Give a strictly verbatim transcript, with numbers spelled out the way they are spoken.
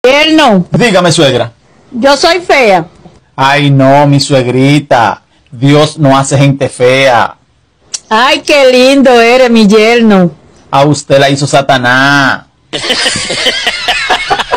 Yerno, Dígame, suegra. yo soy fea. Ay, no, mi suegrita. Dios no hace gente fea. Ay, qué lindo eres, mi yerno. A usted la hizo Satanás.